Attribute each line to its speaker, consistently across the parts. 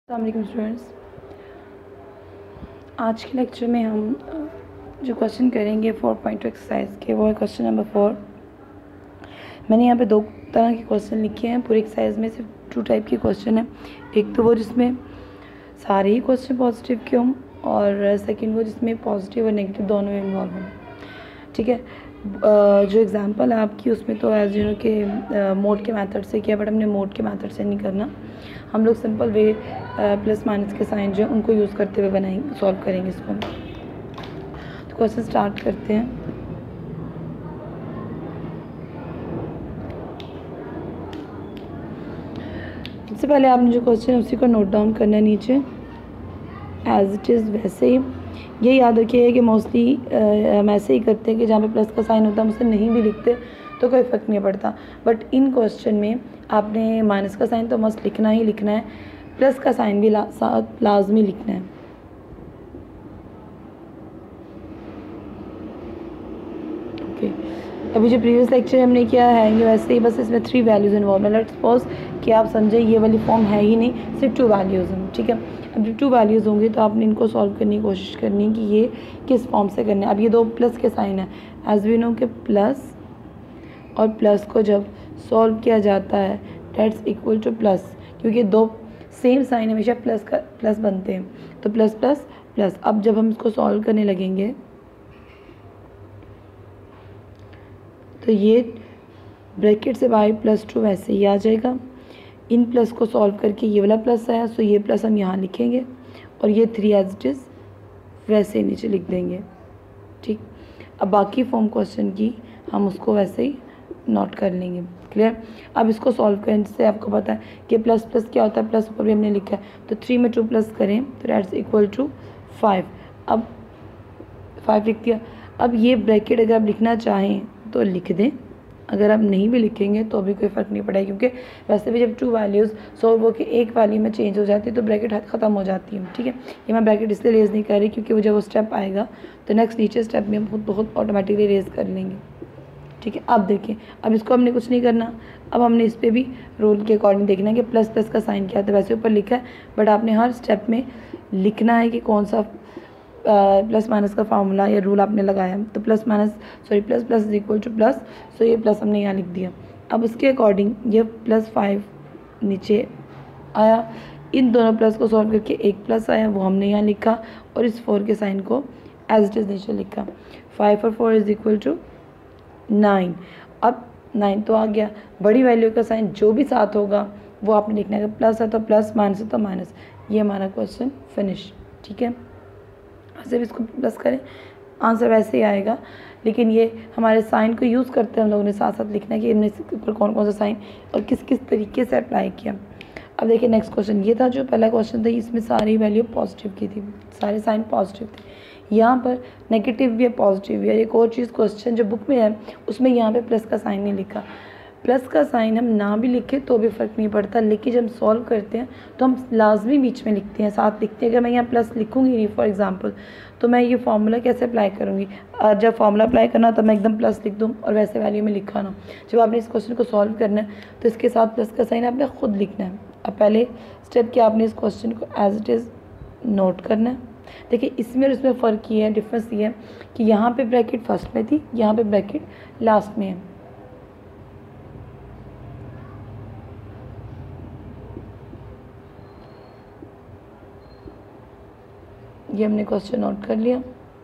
Speaker 1: अस्सलाम वालेकुम स्टूडेंट्स। आज के लेक्चर में हम जो क्वेश्चन करेंगे 4.2 एक्सरसाइज के, वो है क्वेश्चन नंबर 4। मैंने यहाँ पे दो तरह के क्वेश्चन लिखे हैं। पूरी एक्सरसाइज में सिर्फ 2 टाइप के क्वेश्चन हैं। एक तो वो जिसमें सारे ही क्वेश्चन पॉजिटिव के हों, और सेकंड वो जिसमें पॉजिटिव और नेगेटिव दोनों इन्वॉल्व हों। ठीक है। जो एग्जांपल है आपकी, उसमें तो एज यू नो के मोड के मेथड से किया, बट हमने मोड के मेथड से नहीं करना। हम लोग सिंपल वे प्लस माइनस के साइन जो है उनको यूज़ करते हुए बनाएंगे, सॉल्व करेंगे इसको। तो क्वेश्चन स्टार्ट करते हैं। सबसे पहले आपने जो क्वेश्चन है उसी को नोट डाउन करना है नीचे एज इट इज़ वैसे ही। ये याद रखिए कि मोस्टली हम ऐसे ही करते हैं कि जहाँ पे प्लस का साइन होता है हम उसे नहीं भी लिखते तो कोई फ़र्क नहीं पड़ता, बट इन क्वेश्चन में आपने माइनस का साइन तो मस्त लिखना ही लिखना है, प्लस का साइन भी लाजमी लिखना है। ओके, अभी जो प्रीवियस लेक्चर हमने किया है ये वैसे ही, बस इसमें 3 वैल्यूज़ इन्वॉल्व है। लेट्स सपोज कि आप समझे ये वाली फॉर्म है ही नहीं, सिर्फ 2 वैल्यूज़ हैं। ठीक है, अब जब 2 वैल्यूज़ होंगे तो आपने इनको सॉल्व करने की कोशिश करनी है कि ये किस फॉर्म से करना है। अब ये 2 प्लस के साइन है, एज वी नो के प्लस और प्लस को जब सॉल्व किया जाता है डेट्स इक्वल टू प्लस, क्योंकि 2 सेम साइन हमेशा प्लस बनते हैं, तो प्लस प्लस प्लस। अब जब हम इसको सॉल्व करने लगेंगे तो ये ब्रैकेट से बाई +2 वैसे ही आ जाएगा। इन प्लस को सॉल्व करके ये वाला प्लस आया, सो ये प्लस हम यहाँ लिखेंगे और ये 3 एज इट इज़ वैसे ही नीचे लिख देंगे। ठीक, अब बाकी फॉर्म क्वेश्चन की हम उसको वैसे ही नोट कर लेंगे। क्लियर। अब इसको सॉल्व करने से आपको पता है कि प्लस प्लस क्या होता है, प्लस ऊपर भी हमने लिखा है, तो 3 में 2 प्लस करें तो दैट्स इक्वल टू 5। अब 5 लिख दिया। अब ये ब्रैकेट अगर आप लिखना चाहें तो लिख दें, अगर आप नहीं भी लिखेंगे तो भी कोई फ़र्क नहीं पड़ेगा, क्योंकि वैसे भी जब 2 वैल्यूज़ सॉल्व होकर एक वैल्यू में चेंज हो जाती है तो ब्रैकेट ख़त्म हो जाती है। ठीक है, ये मैं ब्रैकेट इसलिए रेज़ नहीं कर रही क्योंकि वो जब वो स्टेप आएगा तो नेक्स्ट नीचे स्टेप में हम बहुत ऑटोमेटिकली रेज़ कर लेंगे। ठीक है, अब देखिए, अब इसको हमने कुछ नहीं करना। अब हमने इस पर भी रूल के अकॉर्डिंग देखना है कि प्लस प्लस का साइन क्या था। वैसे ऊपर लिखा है, बट आपने हर स्टेप में लिखना है कि कौन सा प्लस माइनस का फार्मूला या रूल आपने लगाया। तो plus plus is equal to plus, so ये प्लस हमने यहाँ लिख दिया। अब उसके अकॉर्डिंग ये +5 नीचे आया, इन दोनों प्लस को सॉल्व करके एक प्लस आया, वो हमने यहाँ लिखा, और इस 4 के साइन को एज इट इज़ नीचे लिखा। 5 और 4 इज इक्वल टू 9। अब 9 तो आ गया, बड़ी वैल्यू का साइन जो भी साथ होगा वो आपने लिखना है। प्लस है तो प्लस, माइनस है तो माइनस। ये हमारा क्वेश्चन फिनिश। ठीक है, ऐसे भी इसको प्लस करें, आंसर वैसे ही आएगा, लेकिन ये हमारे साइन को यूज़ करते हैं हम लोगों ने साथ साथ लिखना है कि इनमें से ऊपर कौन कौन सा साइन और किस किस तरीके से अप्लाई किया। अब देखिए नेक्स्ट क्वेश्चन, ये था जो पहला क्वेश्चन था, इसमें सारी वैल्यू पॉजिटिव की थी, सारे साइन पॉजिटिव थे। यहाँ पर नेगेटिव भी है, पॉजिटिव भी है। एक और चीज़, क्वेश्चन जो बुक में है उसमें यहाँ पे प्लस का साइन नहीं लिखा। प्लस का साइन हम ना भी लिखें तो भी फ़र्क नहीं पड़ता, लेकिन जब हम सॉल्व करते हैं तो हम लाजमी बीच में लिखते हैं, साथ लिखते हैं। अगर मैं यहाँ प्लस लिखूँगी नहीं फॉर एग्जांपल, तो मैं ये फार्मूला कैसे अप्लाई करूँगी। जब फार्मूला अप्लाई करना तो मैं एकदम प्लस लिख दूँ और वैसे वैल्यू में लिखा ना। जब आपने इस क्वेश्चन को सॉल्व करना है तो इसके साथ प्लस का साइन आपने खुद लिखना है। अब पहले स्टेप क्या, आपने इस क्वेश्चन को एज इट इज़ नोट करना है। देखिए इसमें और इसमें फ़र्क ये है, डिफरेंस ये है कि यहाँ पे ब्रैकेट फर्स्ट में थी, यहाँ पे ब्रैकेट लास्ट में है। ये हमने क्वेश्चन नोट कर लिया,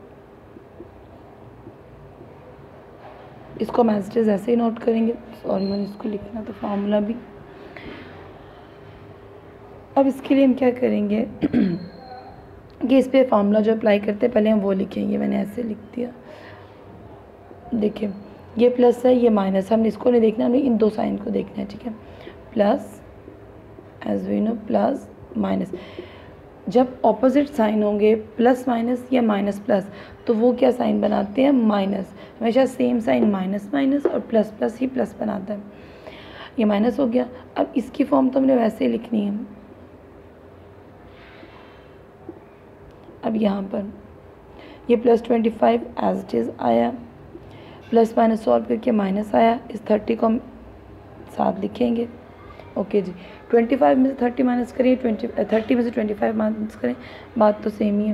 Speaker 1: इसको हम एज इट इज़ ऐसे ही नोट करेंगे। सॉरी, मैंने इसको लिखना था फार्मूला भी। अब इसके लिए हम क्या करेंगे कि इस पे फार्मूला जो अप्लाई करते हैं पहले हम वो लिखेंगे। मैंने ऐसे लिख दिया। देखिए ये प्लस है, ये माइनस, हमने इसको नहीं देखना, हमें इन 2 साइन को देखना है। ठीक है, plus as we know plus minus. जब ऑपोजिट साइन होंगे प्लस माइनस या माइनस प्लस, तो वो क्या साइन बनाते हैं, माइनस। हमेशा सेम साइन माइनस माइनस और प्लस प्लस ही प्लस बनाता है। ये माइनस हो गया। अब इसकी फॉर्म तो हमने वैसे ही लिखनी है। अब यहाँ पर ये +25 एज इट इज़ आया, प्लस माइनस सॉल्व करके माइनस आया, इस 30 को हम साथ लिखेंगे, ओके जी, 25 में से 30 माइनस करिए, 30 में से 25 माइनस करें, बात तो सेम ही है।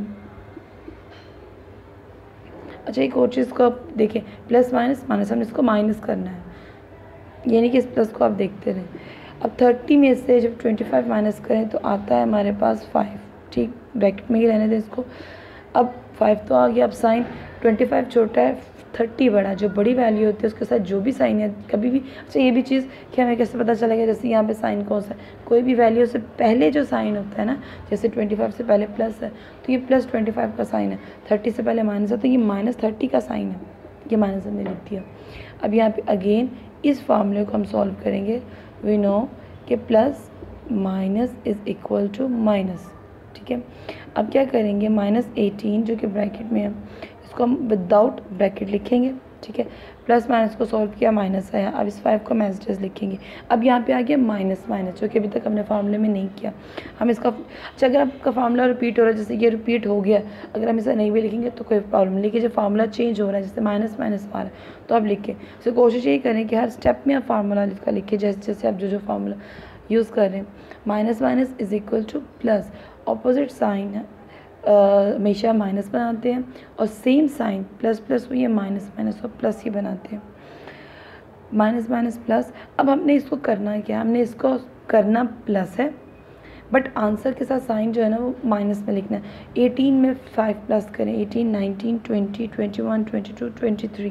Speaker 1: अच्छा एक और चीज़ को आप देखें, प्लस माइनस माइनस, हमने इसको माइनस करना है, ये नहीं कि इस प्लस को आप देखते रहें। अब 30 में से जब 25 माइनस करें तो आता है हमारे पास 5, ठीक, ब्रैकेट में ही रहने दें इसको। अब 5 तो आ गया, अब साइन 25 छोटा है, 30 बड़ा, जो बड़ी वैल्यू होती है उसके साथ जो भी साइन है कभी भी। अच्छा ये भी चीज़ कि हमें कैसे पता चलेगा, जैसे यहाँ पे साइन कौन सा है, कोई भी वैल्यू से पहले जो साइन होता है ना, जैसे 25 से पहले प्लस है तो ये प्लस 25 का साइन है, 30 से पहले माइनस है तो ये माइनस 30 का साइन है, ये माइनस हमने लिख दिया। अब यहाँ पे अगेन इस फॉर्मूले को हम सॉल्व करेंगे, वी नो कि plus minus is equal to minus, ठीक है। अब क्या करेंगे, -18 जो कि ब्रैकेट में है इसको हम विदाउट ब्रैकेट लिखेंगे, ठीक है। प्लस माइनस को सॉल्व किया, माइनस आया, अब इस 5 को मैसेज लिखेंगे। अब यहाँ पे आ गया माइनस माइनस, जो कि अभी तक हमने फार्मूले में नहीं किया, हम इसका। अच्छा अगर आपका फार्मूला रिपीट हो रहा है, जैसे ये रिपीट हो गया, अगर हम इसे नहीं भी लिखेंगे तो कोई प्रॉब्लम नहीं, लेकिन जब फार्मूला चेंज हो रहा है, जैसे माइनस माइनस आ रहा है तो आप लिखें। तो कोशिश यही करें कि हर स्टेप में आप फार्मूला इसका लिखें, जैसे जैसे आप जो फार्मूला यूज़ कर रहे हैं। Minus minus is equal to plus, opposite sign है हमेशा माइनस बनाते हैं, और सेम साइन प्लस प्लस हुई है माइनस माइनस और प्लस ही बनाते हैं, माइनस माइनस प्लस। अब हमने इसको करना है क्या, हमने इसको करना प्लस है, बट आंसर के साथ साइन जो है ना वो माइनस में लिखना है। 18 में 5 प्लस करें, 18, 19, 20, 21, 22, 23,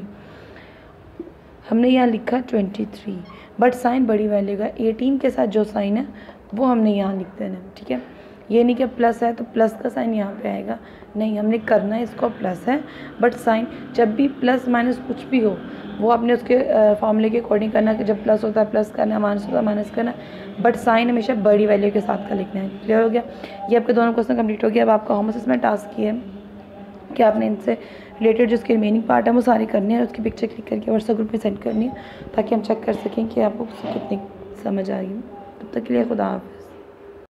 Speaker 1: हमने यहाँ लिखा 23, बट साइन बड़ी वैल्यू का 18 के साथ जो साइन है वो हमने यहाँ लिख देना है, ठीक है। ये नहीं कि प्लस है तो प्लस का साइन यहाँ पे आएगा, नहीं, हमने करना है इसको प्लस है, बट साइन जब भी प्लस माइनस कुछ भी हो वो आपने उसके फॉर्मूले के अकॉर्डिंग करना है कि जब प्लस होता है प्लस करना है, माइनस होता है माइनस करना है, बट साइन हमेशा बड़ी वैल्यू के साथ का लिखना है। क्लियर हो गया, ये आपके दोनों क्वेश्चन कंप्लीट हो गया। अब आपका होम असाइनमेंट टास्क ये है कि आपने इनसे रिलेटेड जो इसके रिमेनिंग पार्ट है वो सारे करने हैं और उसकी पिक्चर क्लिक करके व्हाट्सएप ग्रुप में सेंड करनी है, ताकि हम चेक कर सकें कि आपको कितनी समझ आ गई। तब तक के लिए खुदा हाफ़िज़।